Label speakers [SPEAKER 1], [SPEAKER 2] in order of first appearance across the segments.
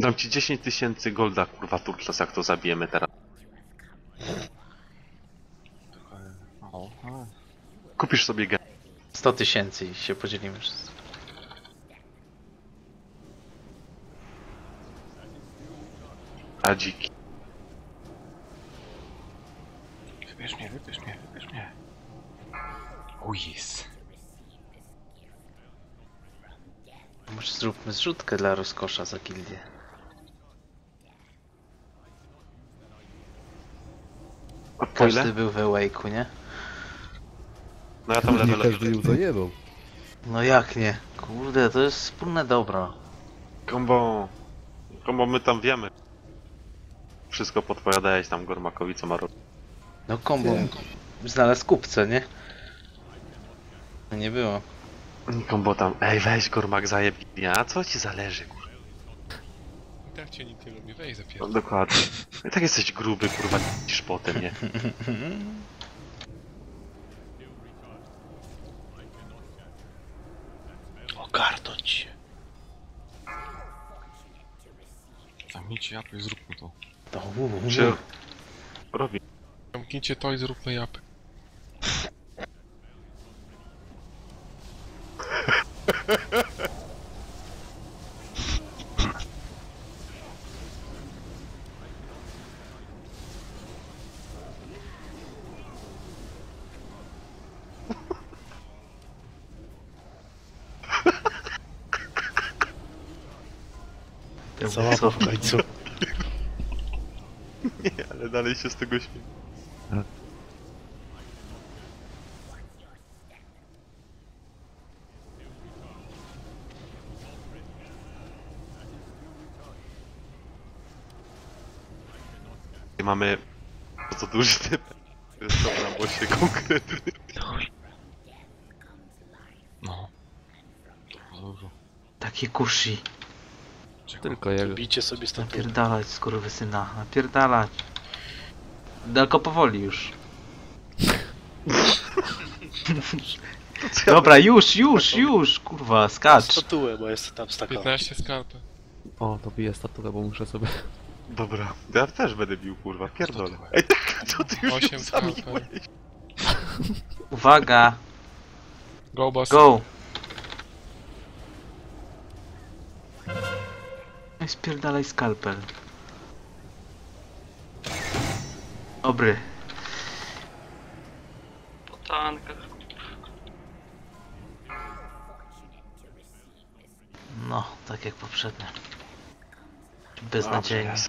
[SPEAKER 1] Dam ci 10 000 golda, kurwa, Turkles, jak to zabijemy teraz. Kupisz sobie gen.
[SPEAKER 2] 100 000 i się podzielimy wszyscy.
[SPEAKER 1] A dziki.
[SPEAKER 3] Wybierz mnie, wybierz mnie, wybierz mnie. O jest.
[SPEAKER 2] Może zróbmy zrzutkę dla rozkosza za gildię.
[SPEAKER 1] Po ile?
[SPEAKER 2] Każdy był we Wake'u, nie?
[SPEAKER 1] No ja tam
[SPEAKER 4] Nie
[SPEAKER 1] level.
[SPEAKER 4] każdy ją zajebał.
[SPEAKER 2] No jak nie? Kurde, to jest wspólne dobro.
[SPEAKER 1] Kombo, my tam wiemy. Wszystko podpowiadałeś tam Gormakowi, co ma robić.
[SPEAKER 2] No kombo znalazł kupcę, nie? No nie było.
[SPEAKER 1] Kombo tam, ej weź Gormak zajebnie, a co ci zależy, kurwa?
[SPEAKER 3] I tak cię nikt nie lubi, weź
[SPEAKER 1] No,
[SPEAKER 3] zapierdol.
[SPEAKER 1] dokładnie. I tak jesteś gruby, kurwa, niż potem, nie?
[SPEAKER 2] Ogarnąć się.
[SPEAKER 3] Zamknijcie japy, zróbmy to.
[SPEAKER 1] Czy... Robi.
[SPEAKER 3] Zamknijcie to i zróbmy japy.
[SPEAKER 2] Co w końcu?
[SPEAKER 1] Nie, ale dalej się z tego śmieję. Mamy bardzo duży typ. To jest dobra, bo się konkretny.
[SPEAKER 3] No. Dużo.
[SPEAKER 2] Takie kushi.
[SPEAKER 4] Tylko jego.
[SPEAKER 5] Bijcie sobie stąd.
[SPEAKER 2] Napierdalać, skurwysyna. Napierdalać. Tylko powoli już. Dobra, już, kurwa, skacz.
[SPEAKER 5] Statuę, bo jest tam staka.
[SPEAKER 3] 15 skarpę.
[SPEAKER 4] O, to bije statuę, bo muszę sobie...
[SPEAKER 1] Dobra, ja też będę bił, kurwa, pierdolę. Ej, tak, co ty już
[SPEAKER 3] 8
[SPEAKER 1] ją
[SPEAKER 3] skarpę.
[SPEAKER 1] zamiłeś?
[SPEAKER 2] Uwaga,
[SPEAKER 3] Go boss.
[SPEAKER 2] go. No i spierdalaj skalpel. Dobry.
[SPEAKER 6] Po tankach.
[SPEAKER 2] No, tak jak poprzednio. Beznadziejnie.
[SPEAKER 1] Dobrze,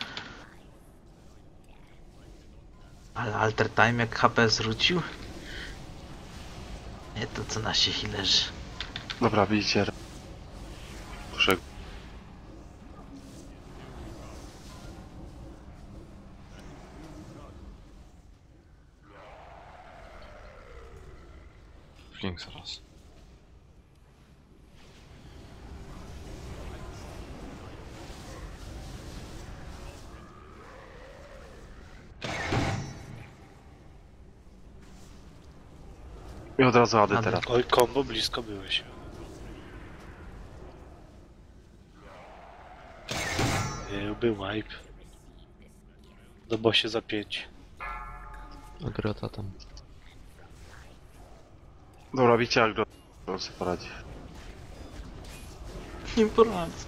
[SPEAKER 2] Ale alter time jak HP zwrócił? Nie to co nasi healerzy.
[SPEAKER 1] Dobra, widzicie. Proszę.
[SPEAKER 3] Flink zaraz.
[SPEAKER 1] I od razu Ady
[SPEAKER 2] Ady.
[SPEAKER 1] teraz.
[SPEAKER 5] Oj, kombo, blisko byłeś. Był wipe. Do bosie za 5.
[SPEAKER 4] Grota tam.
[SPEAKER 1] Dobra, widzicie jak on sobie poradzi.
[SPEAKER 2] Nie poradzę.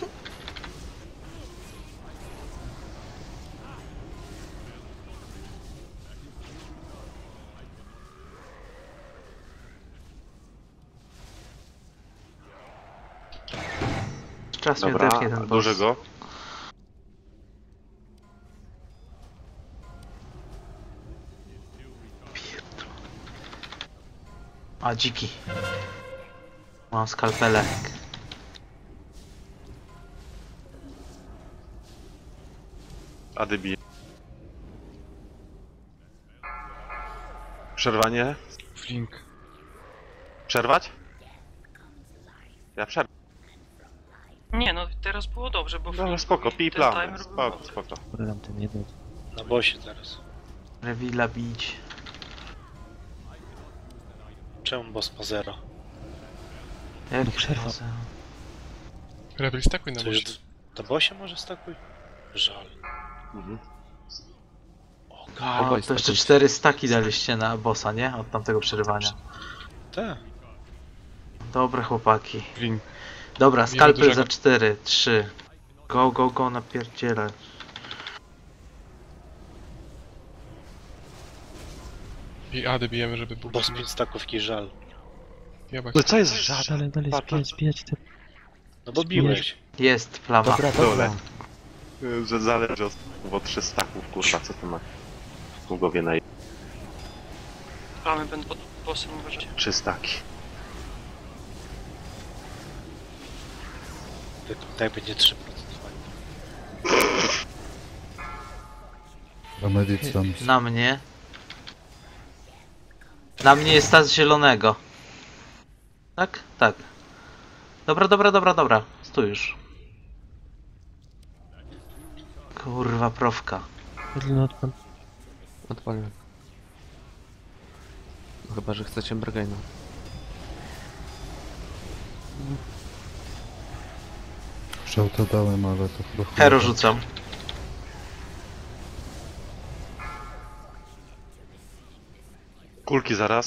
[SPEAKER 2] Czas mnie
[SPEAKER 1] Dobra,
[SPEAKER 2] odepnie ten boss.
[SPEAKER 1] dużego.
[SPEAKER 2] Pierdol. A dziki. Mam skalpelek.
[SPEAKER 1] Ady bije. Przerwanie?
[SPEAKER 3] Flink.
[SPEAKER 1] Przerwać? Ja przerwę.
[SPEAKER 6] Nie no, teraz było dobrze, bo
[SPEAKER 1] Dobra,
[SPEAKER 6] Flink
[SPEAKER 1] spoko,
[SPEAKER 6] i
[SPEAKER 1] pij
[SPEAKER 6] ten
[SPEAKER 1] plan.
[SPEAKER 6] timer był
[SPEAKER 1] Spoko,
[SPEAKER 6] dobry.
[SPEAKER 1] spoko.
[SPEAKER 4] Dam ten jeden.
[SPEAKER 5] Na bosie teraz.
[SPEAKER 2] Rewila bić.
[SPEAKER 5] Czemu boss ma 0?
[SPEAKER 2] Jak
[SPEAKER 4] No przerwa.
[SPEAKER 2] bossa?
[SPEAKER 3] Rebel, stakuj na
[SPEAKER 5] Co
[SPEAKER 3] bosie.
[SPEAKER 5] jest? To bosie może stakuj? Żal.
[SPEAKER 1] Mhm.
[SPEAKER 5] O,
[SPEAKER 2] O, to jeszcze 4 staki daliście na bossa, nie? Od tamtego przerywania.
[SPEAKER 5] tak.
[SPEAKER 2] Dobre chłopaki.
[SPEAKER 3] Green.
[SPEAKER 2] Dobra,
[SPEAKER 3] Wiemy
[SPEAKER 2] skalpel
[SPEAKER 3] dużego.
[SPEAKER 2] za 4, 3. Go, go, go, napierdzielę.
[SPEAKER 3] I Ady bijemy, żeby był.
[SPEAKER 5] Boss 5 stakówki, żal.
[SPEAKER 3] Jebać.
[SPEAKER 1] No co jest żaden?
[SPEAKER 4] Dalej, dalej, spieć te...
[SPEAKER 5] No bo biłeś.
[SPEAKER 2] Jest plama.
[SPEAKER 4] Dobra,
[SPEAKER 1] Dole.
[SPEAKER 4] dobra.
[SPEAKER 1] Że zależy od 3 staków, kurwa, co ty masz w głowie na
[SPEAKER 6] Plamy będą pod bossem, uważajcie.
[SPEAKER 1] 3 staki.
[SPEAKER 5] Tak będzie 3%.
[SPEAKER 7] A Medicam.
[SPEAKER 2] Na mnie. Na mnie jest ta z zielonego. Tak? Tak. Dobra, dobra, dobra, dobra. Stój już. Kurwa, profka.
[SPEAKER 4] Odpaliłem. No chyba, że chcecie Bergaina.
[SPEAKER 7] Strzał to dałem, ale to chyba...
[SPEAKER 2] Hero rzucam.
[SPEAKER 1] Kulki zaraz.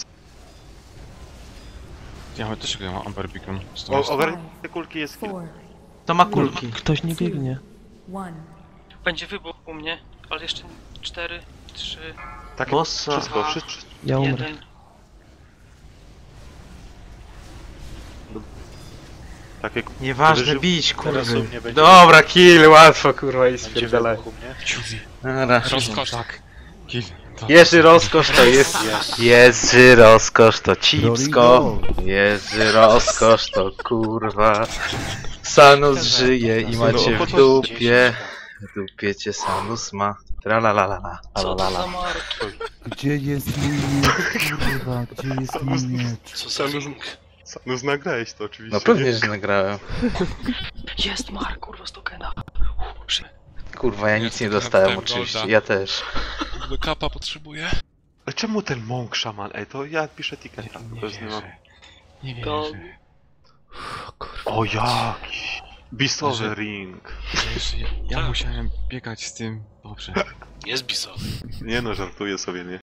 [SPEAKER 3] Ja też mam Amber Beacon.
[SPEAKER 1] Ogarnij te kulki, jest kill.
[SPEAKER 2] To ma kulki.
[SPEAKER 4] Ktoś nie biegnie.
[SPEAKER 6] Będzie wybuch u mnie, ale jeszcze 4, 3,
[SPEAKER 1] Tak,
[SPEAKER 2] Bossa.
[SPEAKER 1] wszystko,
[SPEAKER 6] Dwa.
[SPEAKER 1] wszystko.
[SPEAKER 4] Ja umrę.
[SPEAKER 6] 1.
[SPEAKER 1] Takie
[SPEAKER 2] Nieważne,
[SPEAKER 1] Wyżyw-
[SPEAKER 2] bić,
[SPEAKER 5] Teraz u
[SPEAKER 2] kurwy.
[SPEAKER 5] mnie będzie,
[SPEAKER 2] Dobra, kill, łatwo, kurwa, i
[SPEAKER 5] będzie
[SPEAKER 2] spierdalaj.
[SPEAKER 5] wybuch u mnie.
[SPEAKER 2] Dobra.
[SPEAKER 3] Rozkosz. Tak. Kill. To.
[SPEAKER 2] Jerzy rozkosz to jest. Jerzy rozkosz to cipsko. Jerzy rozkosz to kurwa. Sanus żyje i macie w dupie. W dupie cię Sanus ma. Tralalala.
[SPEAKER 6] Co to
[SPEAKER 2] Alalala.
[SPEAKER 6] za mark?
[SPEAKER 7] Gdzie jest mój miecz, kurwa? Gdzie jest mój miecz?
[SPEAKER 5] Co za ring?
[SPEAKER 1] No nagrałeś to oczywiście.
[SPEAKER 2] No pewnie, że nagrałem.
[SPEAKER 6] Jest mark, kurwa, z tokena.
[SPEAKER 2] Kurwa, ja
[SPEAKER 3] Ja
[SPEAKER 2] nic nie
[SPEAKER 3] tylko
[SPEAKER 2] dostałem
[SPEAKER 3] Golda.
[SPEAKER 2] oczywiście. Ja też.
[SPEAKER 3] Do kapa potrzebuję.
[SPEAKER 1] A czemu ten mąk szaman? Ej, to ja piszę ticketa.
[SPEAKER 3] Nie
[SPEAKER 1] To jest nie mam.
[SPEAKER 3] wierzę. Nie
[SPEAKER 6] To...
[SPEAKER 3] wierzę.
[SPEAKER 1] O jaki! Bisowy
[SPEAKER 3] Że-
[SPEAKER 1] ring.
[SPEAKER 3] Ja
[SPEAKER 5] Tak.
[SPEAKER 3] musiałem biegać z tym. Dobrze.
[SPEAKER 5] Jest bisowy.
[SPEAKER 1] Nie no, żartuję sobie, nie?